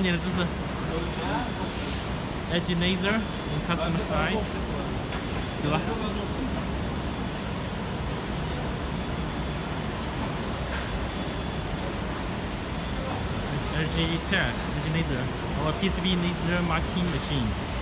你的知识。Edge laser in customer side， 对吧？LG Tech Edge laser or PCB laser marking machine。